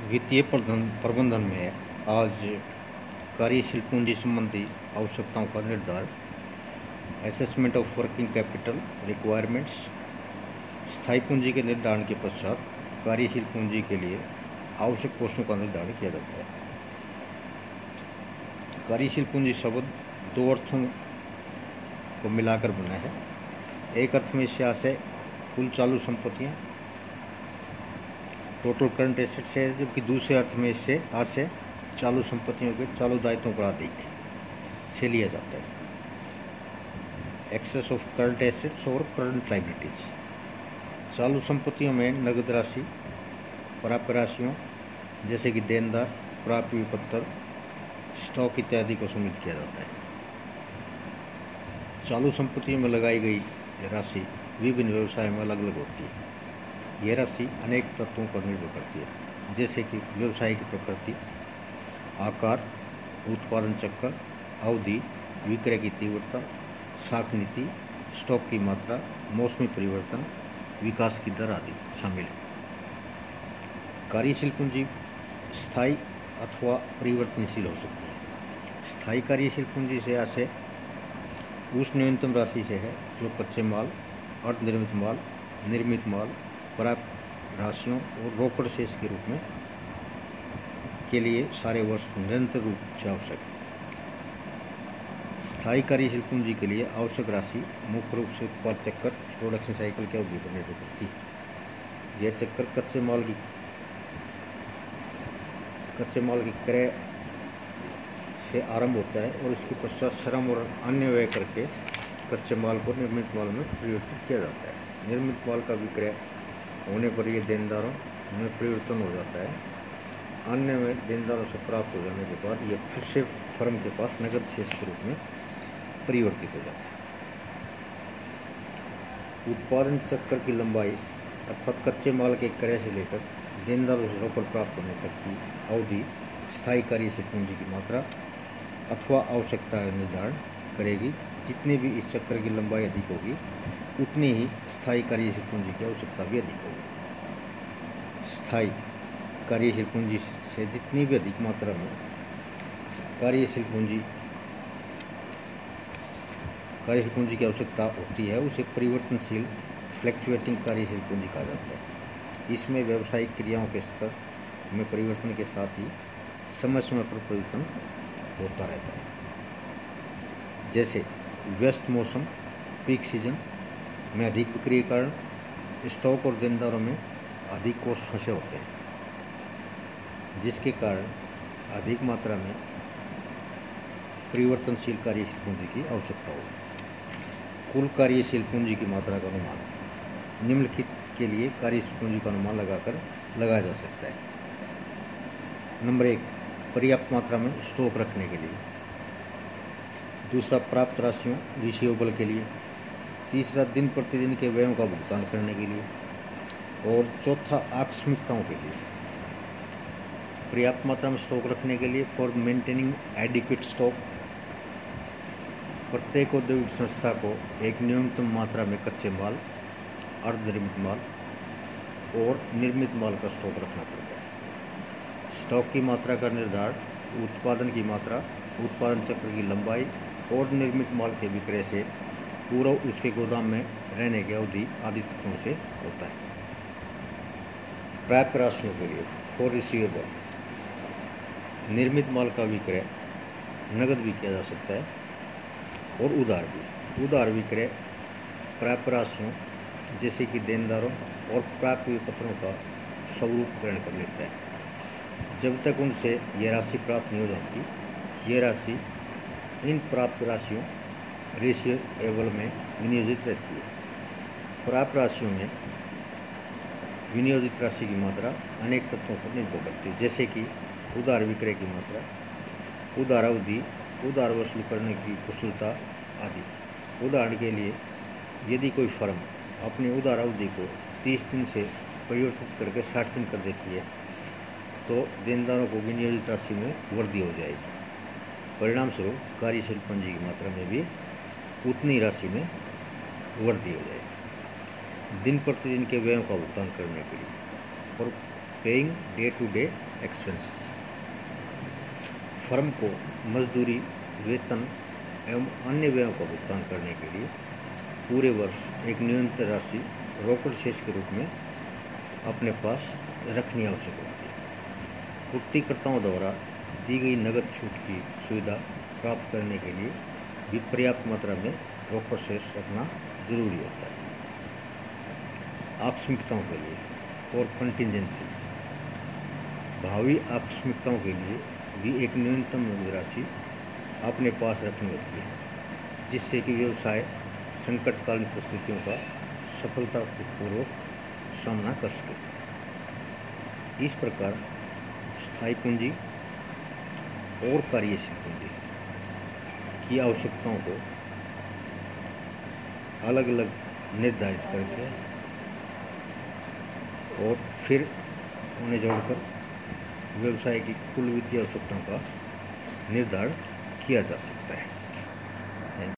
वित्तीय प्रबंधन में आज कार्यशील पूंजी संबंधी आवश्यकताओं का निर्धारण, assessment of working capital requirements, स्थायी पूंजी के निर्धारण के पश्चात कार्यशील पूंजी के लिए आवश्यक कोषों का निर्धारण किया जाता है। कार्यशील पूंजी शब्द दो अर्थों को मिलाकर बना है। एक अर्थ में इससे आशय कुल चालू संपत्तियां, टोटल करंट एसेट्स है, जबकि दूसरे अर्थ में इससे आशय चालू संपत्तियों के चालू दायित्वों पर अधिक से लिया जाता है। एक्सेस ऑफ करंट एसेट्स और करंट लायबिलिटीज। चालू संपत्तियों में नगद राशि, प्राप्य राशियों जैसे कि देनदार, प्राप्य विपत्र, स्टॉक इत्यादि को सम्मिलित किया जाता है। चालू संपत्तियों में लगाई गई राशि विभिन्न व्यवसाय में अलग अलग होती है। यह राशि अनेक तत्वों पर निर्भर करती है, जैसे कि व्यवसाय की प्रकृति, आकार, उत्पादन चक्र, अवधि, विक्रय की तीव्रता, साख नीति, स्टॉक की मात्रा, मौसमी परिवर्तन, विकास की दर आदि शामिल है। कार्यशील पूंजी स्थायी अथवा परिवर्तनशील हो सकती है। स्थायी कार्यशील पूंजी से आशय उस न्यूनतम राशि से है जो कच्चे माल, अर्धनिर्मित माल, निर्मित माल, प्राप्य राशियों और रोकड़ शेष के रूप में के लिए सारे वर्ष निरंतर रूप से आवश्यक है। स्थायी कार्यशील पूंजी के लिए आवश्यक राशि मुख्य रूप से उत्पाद चक्र, प्रोडक्शन साइकिल के अवधि पर निर्भर करती है। यह चक्र कच्चे माल की क्रय से आरंभ होता है और इसके पश्चात श्रम और अन्य व्यय करके कच्चे माल को निर्मित माल में परिवर्तित किया जाता है। निर्मित माल का विक्रय होने पर यह देनदारों में परिवर्तन हो जाता है। अन्य में देनदारों से प्राप्त हो जाने के बाद यह फिर से फर्म के पास नगद शेष के रूप में परिवर्तित हो जाता है। उत्पादन चक्र की लंबाई अर्थात कच्चे माल के क्रय से लेकर देनदारों से रोकड़ प्राप्त होने तक की अवधि स्थायी कार्यशील पूंजी की मात्रा अथवा आवश्यकता का निर्धारण करेगी। जितनी भी इस चक्र की लंबाई अधिक होगी, उतनी ही स्थायी कार्यशील पूंजी की आवश्यकता भी अधिक होगी। स्थायी कार्यशील पूंजी से जितनी भी अधिक मात्रा में कार्यशील पूंजी की आवश्यकता होती है, उसे परिवर्तनशील फ्लैक्चुएटिंग कार्यशील पूंजी कहा जाता है। इसमें व्यावसायिक क्रियाओं के स्तर में परिवर्तन के साथ ही समय समय पर परिवर्तन होता रहता है। जैसे व्यस्त मौसम, पीक सीजन में अधिक बिक्री के कारण स्टॉक और देनदारों में अधिक कोष फंसे होते हैं, जिसके कारण अधिक मात्रा में परिवर्तनशील कार्यशील पूंजी की आवश्यकता होगी। कुल कार्यशील पूंजी की मात्रा का अनुमान निम्नलिखित के लिए कार्यशील पूंजी का अनुमान लगाया जा सकता है। नंबर 1, पर्याप्त मात्रा में स्टॉक रखने के लिए। दूसरा, प्राप्त राशियों रिसीवेबल के लिए। तीसरा, दिन प्रतिदिन के व्ययों का भुगतान करने के लिए। और चौथा, आकस्मिकताओं के लिए। पर्याप्त मात्रा में स्टॉक रखने के लिए फॉर मेंटेनिंग एडिक्वेट स्टॉक। प्रत्येक औद्योगिक संस्था को एक न्यूनतम मात्रा में कच्चे माल, अर्धनिर्मित माल और निर्मित माल का स्टॉक रखना पड़ता है। स्टॉक की मात्रा का निर्धारण उत्पादन की मात्रा, उत्पादन चक्र की लंबाई और निर्मित माल के विक्रय से पूर्व उसके गोदाम में रहने की अवधि आदि तत्वों से होता है। प्राप्य राशियों के लिए फॉर रिसीवेबल, निर्मित माल का विक्रय नगद भी किया जा सकता है और उधार भी। उधार विक्रय प्राप्य राशियों जैसे कि देनदारों और प्राप्य विपत्रों का स्वरूप ग्रहण कर लेता है। जब तक उनसे यह राशि प्राप्त नहीं हो जाती, यह राशि इन प्राप्य राशियों रिसीवेबल में विनियोजित रहती है। प्राप्य राशियों में विनियोजित राशि की मात्रा अनेक तत्वों पर निर्भर करती है, जैसे कि उधार विक्रय की मात्रा, उधार अवधि, उधार वसूल करने की कुशलता आदि। उदाहरण के लिए, यदि कोई फर्म अपनी उधार अवधि को 30 दिन से परिवर्तित करके 60 दिन कर देती है, तो देनदारों को विनियोजित राशि में वृद्धि हो जाएगी। परिणाम स्वरूप कार्यशील पूंजी की मात्रा में भी उतनी राशि में वृद्धि हो जाएगी। दिन प्रतिदिन के व्ययों का भुगतान करने के लिए for paying day to day expenses. Firm को मजदूरी, वेतन एवं अन्य व्ययों का भुगतान करने के लिए पूरे वर्ष एक न्यूनतम राशि रोकड़ शेष के रूप में अपने पास रखनी आवश्यक होती है। पूर्तिकर्ताओं द्वारा दी गई नकद छूट की सुविधा प्राप्त करने के लिए भी पर्याप्त मात्रा में रोकड़ शेष रखना जरूरी होता है। आकस्मिकताओं के लिए और कंटिजेंसीज, भावी आकस्मिकताओं के लिए भी एक न्यूनतम नकद राशि अपने पास रखनी होती है, जिससे कि व्यवसाय संकटकालीन परिस्थितियों का सफलतापूर्वक सामना कर सके। इस प्रकार स्थायी पूंजी और कार्यशील पूंजी की आवश्यकताओं को अलग अलग निर्धारित करके और फिर उन्हें जोड़कर व्यवसाय की कुल वित्तीय आवश्यकताओं का निर्धारण किया जा सकता है।